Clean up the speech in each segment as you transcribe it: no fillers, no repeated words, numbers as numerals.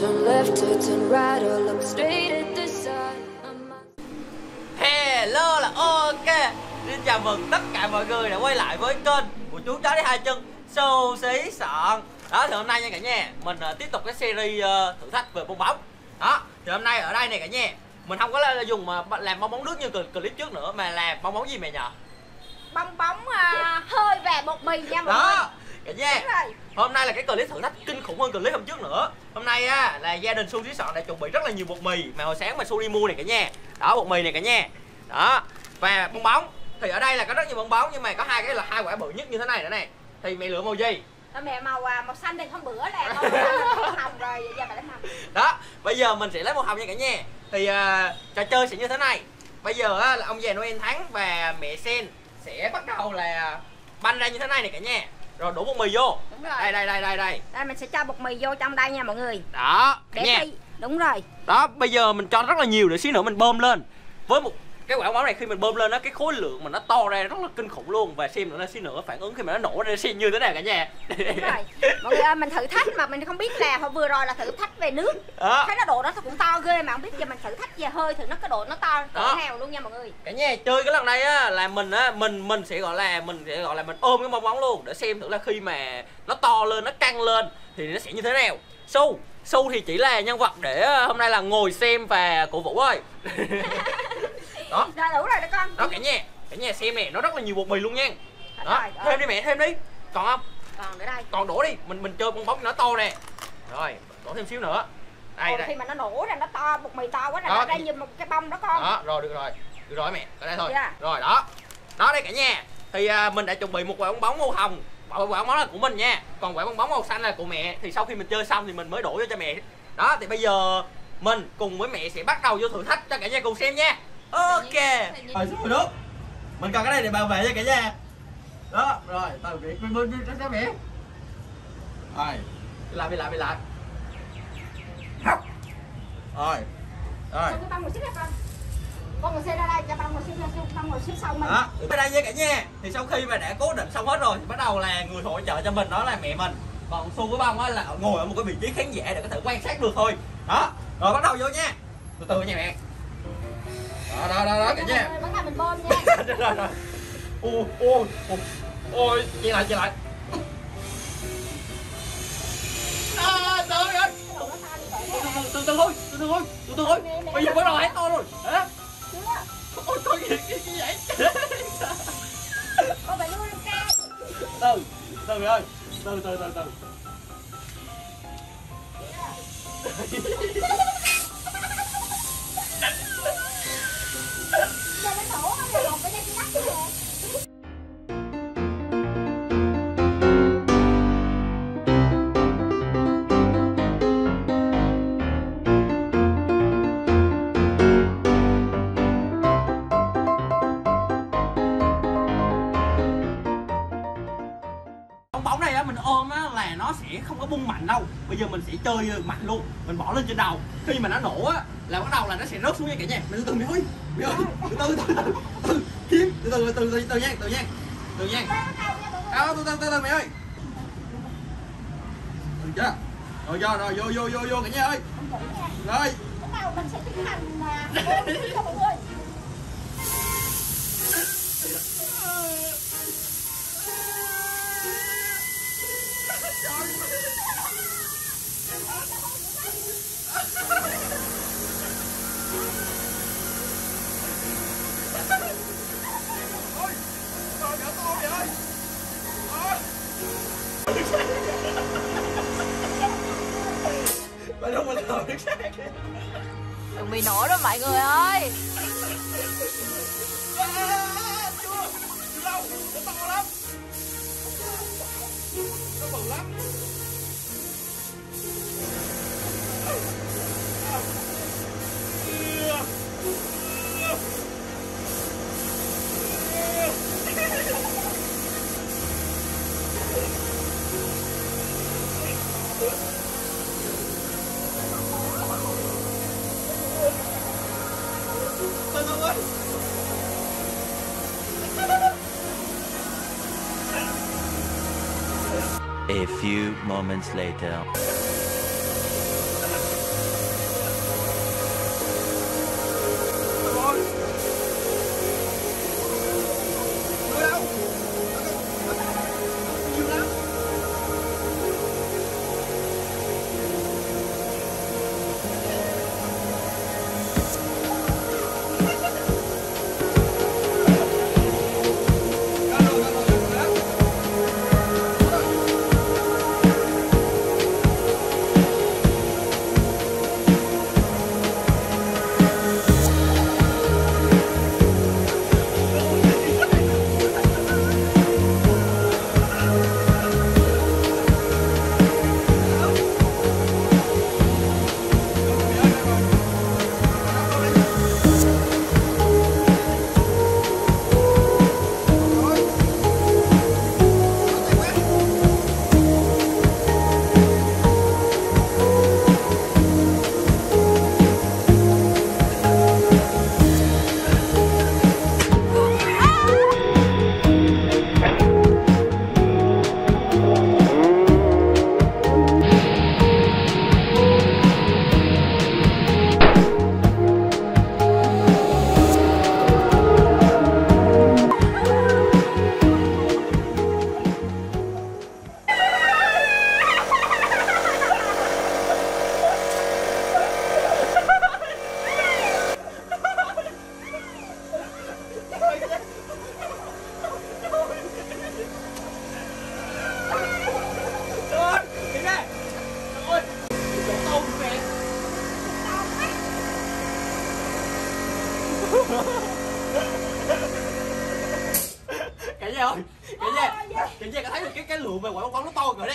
turn left or turn right or look straight at the sun. Hello là ok. Xin chào mừng tất cả mọi người đã quay lại với kênh của chú chó đi hai chân xù xí sọn. Đó thì hôm nay nha cả nhà, mình tiếp tục cái series thử thách về bong bóng. Đó thì hôm nay ở đây này cả nhà, mình không có dùng làm bong bóng nước như clip trước nữa, mà làm bong bóng gì mẹ nhờ? Bong bóng hơi và bột mì nha mọi người. Đó cả nhà, hôm nay là cái clip thử thách kinh khủng hơn clip hôm trước nữa. Hôm nay á là gia đình Su Xí Sọn đã chuẩn bị rất là nhiều bột mì mà hồi sáng mà Su đi mua này cả nhà. Đó, bột mì này cả nhà. Đó, và bong bóng thì ở đây là có rất nhiều bong bóng, nhưng mà có hai quả bự nhất như thế này nữa này. Thì mẹ lựa màu gì? Mẹ màu xanh thì hôm bữa là màu hồng rồi, giờ mẹ lấy màu. Đó, bây giờ mình sẽ lấy màu hồng nha cả nhà. Thì trò chơi sẽ như thế này. Bây giờ á, là ông già Noel thắng và mẹ Sen sẽ bắt đầu là banh ra như thế này này cả nhà. Rồi đổ bột mì vô. Đúng rồi. Đây. Đây mình sẽ cho bột mì vô trong đây nha mọi người. Đó, để nha. khi đúng rồi. Đó, bây giờ mình cho rất là nhiều để xíu nữa mình bơm lên. Với một cái quả bóng này khi mình bơm lên đó, cái khối lượng mà nó to ra rất là kinh khủng luôn. Và xem nữa là xíu nữa phản ứng khi mà nó nổ ra xem như thế nào cả nhà. Đúng rồi. Mọi người ơi, mình thử thách mà mình không biết là hồi vừa rồi là thử thách về nước. Đó. Thấy nó độ nó cũng to ghê mà không biết giờ mình thử thách về hơi thử nó cái độ nó to cỡ nào luôn nha mọi người. Cả nhà chơi cái lần này á là mình sẽ gọi là mình ôm cái bong bóng luôn để xem thử là khi mà nó to lên, nó căng lên thì nó sẽ như thế nào. Su thì chỉ là nhân vật để hôm nay là ngồi xem và cổ vũ thôi. Đó. Rồi đủ rồi đó con. Đó cả nhà xem nè, nó rất là nhiều bột mì luôn nha. Đó, rồi. thêm đi mẹ, thêm đi. Còn không? Còn nữa đây. Còn đổ đi, mình chơi bong bóng nó to nè. Rồi, đổ thêm xíu nữa. Đây. Khi mà nó nổ ra nó to, bột mì to quá là đó, nó ra như một cái bông đó con. Đó, rồi được rồi. Được rồi mẹ, ở đây thôi. Yeah. Rồi đó. Đó đây cả nhà. Thì mình đã chuẩn bị một quả bong bóng màu hồng. Quả bong bóng là của mình nha. Còn quả bong bóng màu xanh là của mẹ. Thì sau khi mình chơi xong thì mình mới đổ vô cho mẹ. Đó thì bây giờ mình cùng với mẹ sẽ bắt đầu vô thử thách cho cả nhà cùng xem nha. Ok. Rồi xuống nước. Mình cần cái này để bảo vệ cho cả nhà. Đó, rồi, tao bị cho mẹ. Rồi. Bị lại. Rồi. Rồi. Con ngồi xích ra con. Con ngồi xe ra đây, cho con ngồi xích sau mình. Đó, ở đây nha cả nhà. Thì sau khi mà đã cố định xong hết rồi thì bắt đầu là người hỗ trợ cho mình đó là mẹ mình. Còn Su với Bông á là ngồi ở một cái vị trí khán giả để có thể quan sát được thôi. Đó, rồi bắt đầu vô nha. Từ từ nha mẹ. Đó cả nhà. Bắt đầu mình bơm nha. Rồi. Ôi, chia lại. Trời ơi. Từ từ thôi. Bây giờ bắt đầu hết to rồi. Hả? Ôi thôi cái vậy. Con phải nuôi cao. Từ ơi. Từ. Giờ nó nổ không là lột cái dây nắp chứ nè. Bóng này á mình ôm á là nó sẽ không có bung mạnh đâu. Bây giờ mình sẽ chơi mạnh luôn. Mình bỏ lên trên đầu. Khi mà nó nổ á là bắt đầu là nó sẽ rớt xuống nha cả nhà. Mình từ từ mẹ ơi. Từ nha. Đó, từ mẹ ơi. Được chưa? Rồi vô cả nhà ơi. Rồi. Bắt đầu mình sẽ tiến hành cho mọi người. Đừng bị nổ đó mọi người ơi. Nó to lắm. Nó bự lắm. A few moments later.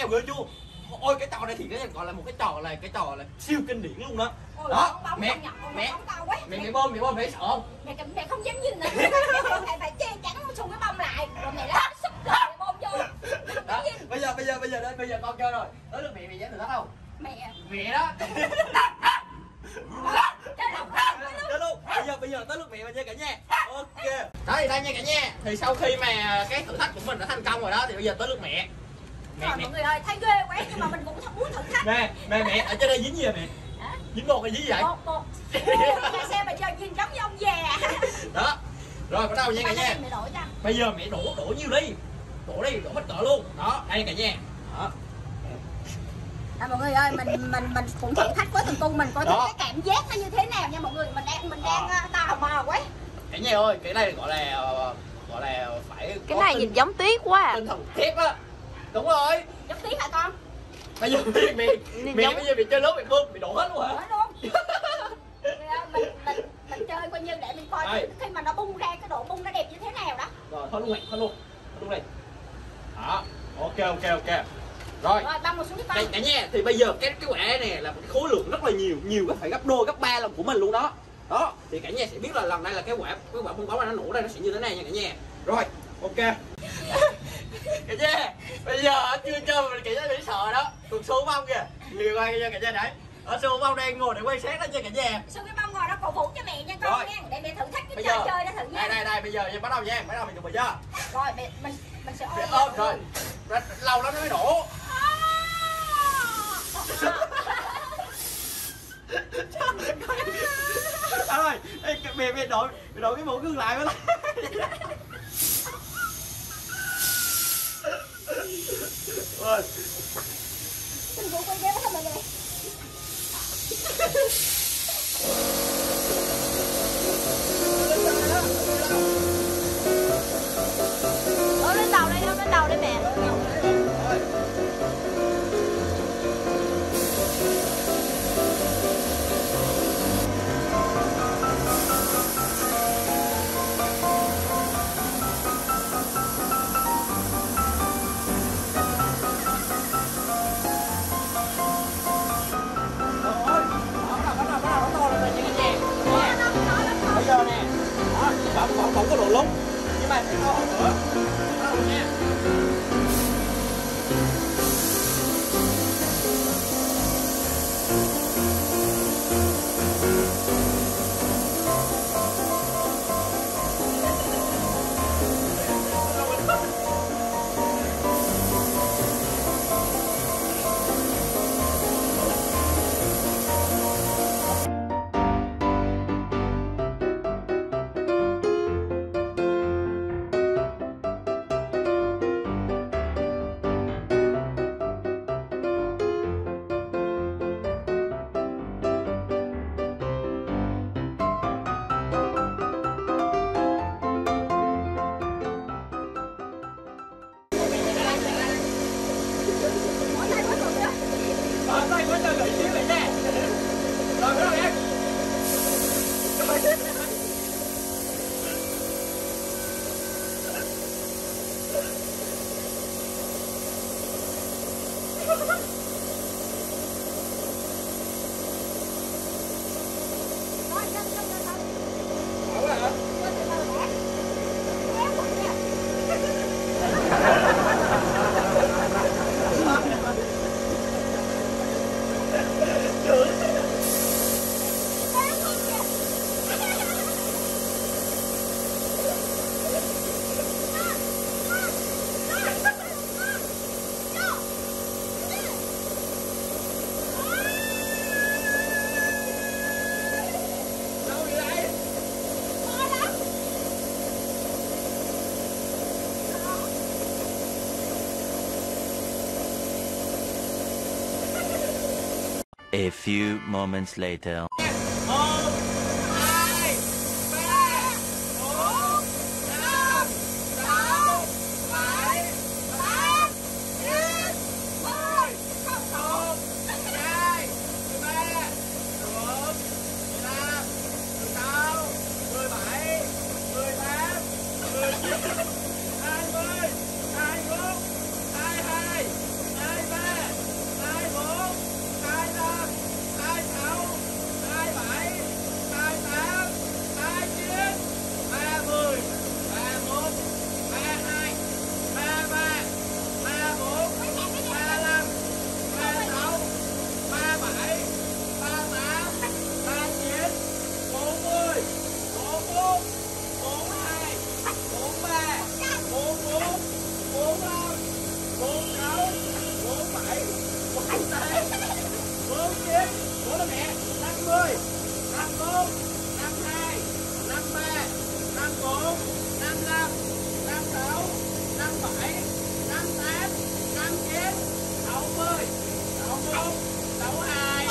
nào ghê chưa? Ôi cái trò này thì cái gọi là một cái trò là siêu kinh điển luôn đó. Ôi, Đó mẹ mẹ bom mẹ sợ không? Mẹ không dám nhìn nữa. Mẹ phải che chắn xung cái bông lại rồi mẹ lát xúc rồi mẹ bom vô. Đó, bây giờ con chơi rồi. Tới lượt mẹ dám thử thách không? Mẹ đó. Chết luôn. Bây giờ tới lượt mẹ nha cả nhà. Ok. Đó thì đây nha cả nhà. Thì sau khi mà cái thử thách của mình đã thành công rồi đó thì bây giờ tới lượt mẹ. Rồi mọi người ơi, thấy ghê quá nhưng mà mình cũng không muốn thử thách. Mẹ ở trên đây dính gì vậy mẹ? Dính bột hay dính gì vậy? Bột. Nhà xe mà chơi nhìn giống như ông già. Đó. Rồi bắt đầu nha cả nhà. Mẹ đổ cho. Bây giờ mẹ đổ nhiều đi. Đổ hết cỡ luôn. Đó, đây cả nhà. Đó. Mọi người ơi, mình cũng thử thách với từng cung mình coi thử cái cảm giác nó như thế nào nha mọi người. Mình đang tò mò quá. Cả nhà ơi, cái này gọi là phải cái này nhìn giống tuyết quá à. Tinh thần thép á. Đúng rồi. Giống tuyết hả con? Bây giờ mẹ bây giờ mẹ chơi lớn mẹ bơm mẹ đổ hết luôn hả? Đổ luôn. mình chơi coi như để mình coi khi mà nó bung ra cái độ bung nó đẹp như thế nào đó. Rồi thôi luôn đi. Đó. Ok. Rồi băng một xuống cái cả nhà thì bây giờ cái quả này là một cái khối lượng rất là nhiều có thể gấp đôi gấp 3 lần của mình luôn đó. Đó thì cả nhà sẽ biết là lần này là cái quả bong bóng này nó nổ ra nó sẽ như thế này nha cả nhà. Rồi ok. Cả nhà bây giờ chưa chơi mình cả nhà bị sợ đó. Còn số bông kìa nhiều coi cả nhà đấy. Ở số bông đang ngồi để quay sát đó nha cả nhà. Số cái bông ngồi đó cổ vũ cho mẹ nha con nha. Để mẹ thử thách cái trò chơi đó thử nha. Đây bây giờ bắt đầu nha. Bắt đầu mình chuẩn bị chưa? Rồi mình sẽ ôm rồi. Lâu lắm nó mới nổ. Trời ơi, mẹ đổi cái mũ gương lại với ơi. Mình cũng quay ghé với mọi người. Lên tàu đây mẹ. Bây giờ nè, bóng có độ lúng nhưng mà phải to hơn nữa. Đó luôn nha. Tay quá trời gửi xíu vậy nè. Rồi bắt đầu em. A few moments later. 9, nữa là mẹ 50, 51, 52, 53, 54, 55, 56, 57, 58, 59, 60, 61, 62.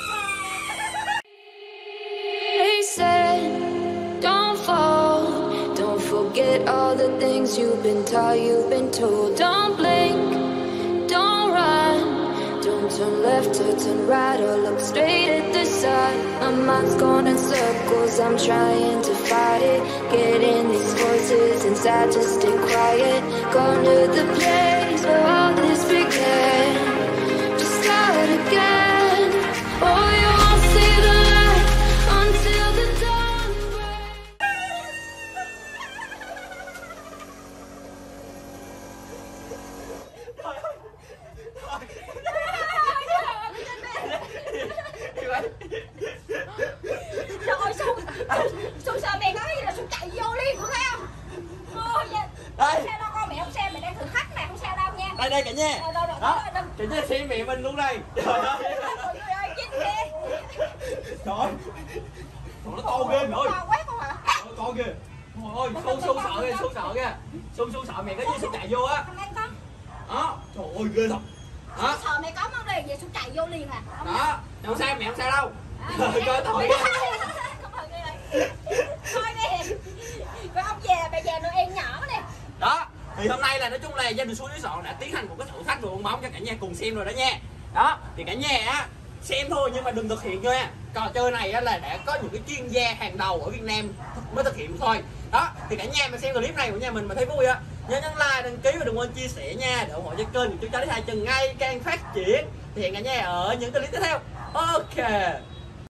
They said, don't fall, don't forget all the things you've been taught, you've been told. Don't blink, don't run, don't turn left or turn right or look straight at the sun. My mind's going in circles, I'm trying to fight it. Getting these voices inside to stay quiet. Going to the place where all this began. Just start again. Oh, you won't see the light until the dawn breaks. Trời ơi, Su sợ mẹ nói gì là Su chạy vô liền, cô thấy không? Ôi dạ. Đây. Sao đâu con, mẹ không xem, mẹ đang thử thách mà, không sao đâu nha. Đây đây cả nhà. Đó, cả nhà xem mẹ mình luôn đây. Trời ơi. Trời ơi, chín ghê. Trời ơi. Trời nó to ghê mẹ ơi. To quá con hả? To ghê. Ôi, Su sợ kìa, Su sợ kìa. Su sợ mẹ có gì Su chạy vô á. Không em con. Đó, trời ơi ghê thật. Đó. Sợ mẹ có món gì vậy Su chạy vô liền à. Đó, không sao mẹ không sao đâu. Trời Thôi ơi. thôi đi. Rồi ông về, mẹ về Noel nhỏ nè. Đó, thì hôm nay là nói chung là gia đình Su Dưới Sọn đã tiến hành một cái thử thách đồ bong bóng cho cả nhà cùng xem rồi đó nha. Đó, thì cả nhà á xem thôi nhưng mà đừng thực hiện nha. Trò chơi này á là đã có những cái chuyên gia hàng đầu ở Việt Nam mới thực hiện thôi. Đó, thì cả nhà mà xem clip này của nhà mình mà thấy vui á, nhớ nhấn like, đăng ký và đừng quên chia sẻ nha để ủng hộ cho kênh của chú Chó Lý Hai Chân ngày càng phát triển. Thì hẹn cả nhà ở những clip tiếp theo. Ok.